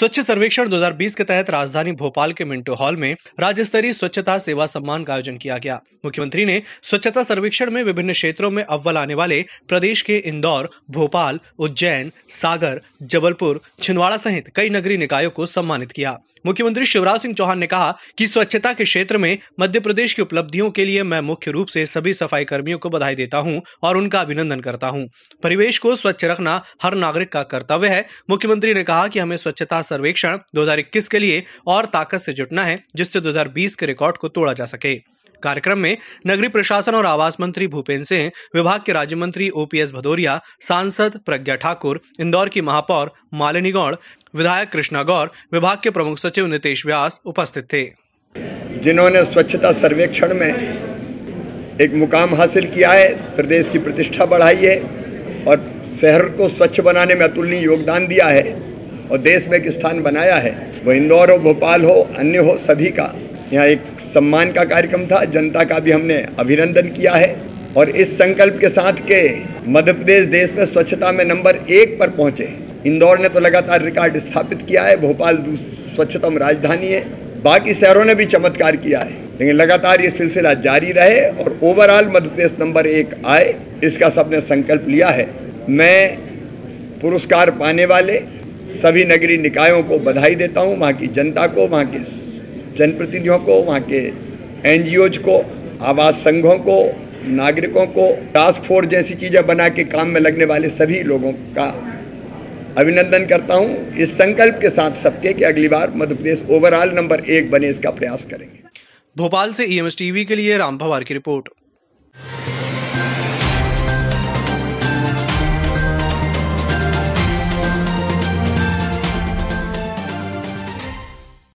स्वच्छ सर्वेक्षण 2020 के तहत राजधानी भोपाल के मिंटो हॉल में राज्य स्तरीय स्वच्छता सेवा सम्मान का आयोजन किया गया। मुख्यमंत्री ने स्वच्छता सर्वेक्षण में विभिन्न क्षेत्रों में अव्वल आने वाले प्रदेश के इंदौर, भोपाल, उज्जैन, सागर, जबलपुर, छिंदवाड़ा सहित कई नगरीय निकायों को सम्मानित किया। मुख्यमंत्री शिवराज सिंह चौहान ने कहा कि स्वच्छता के क्षेत्र में मध्य प्रदेश की उपलब्धियों के लिए मैं मुख्य रूप से सभी सफाई कर्मियों को बधाई देता हूं और उनका अभिनंदन करता हूं। परिवेश को स्वच्छ रखना हर नागरिक का कर्तव्य है। मुख्यमंत्री ने कहा कि हमें स्वच्छता सर्वेक्षण 2021 के लिए और ताकत से जुटना है, जिससे 2020 के रिकॉर्ड को तोड़ा जा सके। कार्यक्रम में नगरीय प्रशासन और आवास मंत्री भूपेंद्र सिंह, विभाग के राज्य मंत्री ओपीएस भदौरिया, सांसद प्रज्ञा ठाकुर, इंदौर की महापौर मालिनी गौड़, विधायक कृष्णा गौर, विभाग के प्रमुख सचिव नितेश व्यास उपस्थित थे। जिन्होंने स्वच्छता सर्वेक्षण में एक मुकाम हासिल किया है, प्रदेश की प्रतिष्ठा बढ़ाई है और शहर को स्वच्छ बनाने में अतुलनीय योगदान दिया है और देश में एक स्थान बनाया है, वो इंदौर हो, भोपाल हो, अन्य हो, सभी का यहाँ एक सम्मान का कार्यक्रम था। जनता का भी हमने अभिनंदन किया है और इस संकल्प के साथ के मध्य प्रदेश देश में स्वच्छता में नंबर 1 पर पहुँचे। इंदौर ने तो लगातार रिकॉर्ड स्थापित किया है, भोपाल स्वच्छतम राजधानी है, बाकी शहरों ने भी चमत्कार किया है, लेकिन लगातार ये सिलसिला जारी रहे और ओवरऑल मध्य प्रदेश नंबर 1 आए, इसका सबने संकल्प लिया है। मैं पुरस्कार पाने वाले सभी नगरीय निकायों को बधाई देता हूँ, वहाँ की जनता को, वहाँ के जनप्रतिनिधियों को, वहाँ के एनजीओज को, आवास संघों को, नागरिकों को, टास्क फोर्स जैसी चीज़ें बना के काम में लगने वाले सभी लोगों का अभिनंदन करता हूँ, इस संकल्प के साथ सबके कि अगली बार मध्य प्रदेश ओवरऑल नंबर 1 बने, इसका प्रयास करेंगे। भोपाल से EMS टीवी के लिए राम भवार की रिपोर्ट।